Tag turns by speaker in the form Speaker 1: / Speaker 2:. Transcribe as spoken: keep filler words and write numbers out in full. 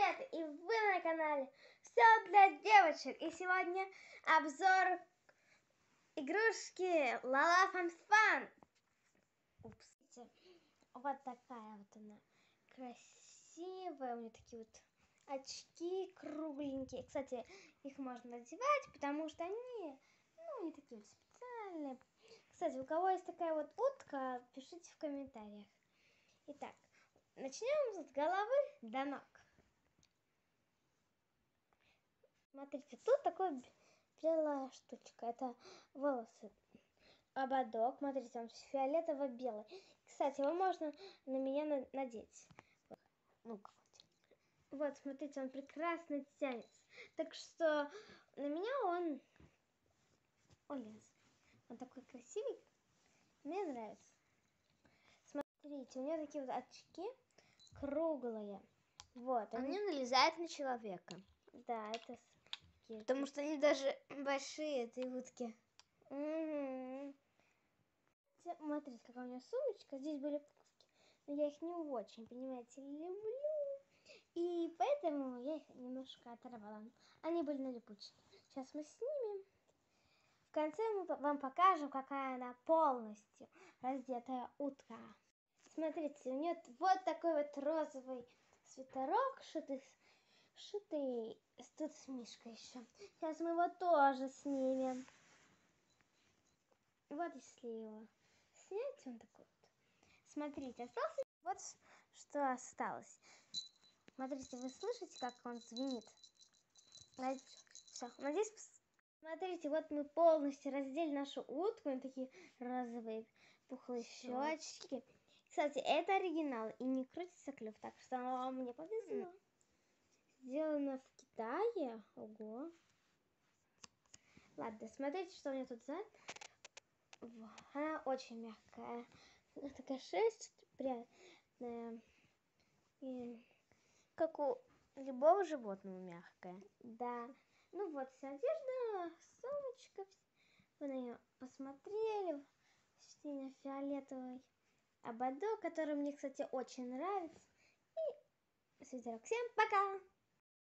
Speaker 1: привет! И вы на канале Все для девочек. И сегодня обзор игрушки Lala Fun Fun. Упс. Вот такая вот она. Красивая. У нее такие вот очки кругленькие. Кстати, их можно надевать, потому что они, ну, не такие вот специальные. Кстати, у кого есть такая вот утка, пишите в комментариях. Итак, начнем с головы до ног. Смотрите, тут такой белая штучка. Это волосы. Ободок. Смотрите, он фиолетово-белый. Кстати, его можно на меня надеть. Ну-ка. Вот, смотрите, он прекрасно тянется. Так что на меня он... Ой, он такой красивый. Мне нравится. Смотрите, у него такие вот очки круглые. Вот.
Speaker 2: Они, они налезают на человека.
Speaker 1: Да, это...
Speaker 2: Потому что они даже большие, этой утки.
Speaker 1: Угу. Смотрите, какая у нее сумочка. Здесь были пуски, но я их не очень, понимаете, люблю. И поэтому я их немножко оторвала. Они были на липучке. Сейчас мы снимем. В конце мы вам покажем, какая она полностью раздетая утка. Смотрите, у нее вот такой вот розовый свитерок, шитый, шитый тут с мишкой еще. Сейчас мы его тоже снимем. Вот если его снять, он такой вот. Смотрите, остался вот что осталось. Смотрите, вы слышите, как он звенит? Все, надеюсь, смотрите, вот мы полностью раздели нашу утку. На такие розовые пухлые щечки. Кстати, это оригинал и не крутится клюв, так что мне повезло. Сделано в Китае. Ого. Ладно, смотрите, что у меня тут за... Она очень мягкая. Такая шерсть приятная. И...
Speaker 2: Как у любого животного мягкая.
Speaker 1: Да. Ну вот, вся одежда, сумочка. Вы на нее посмотрели. Сине-фиолетовый ободок, который мне, кстати, очень нравится. И свитерок. Всем пока!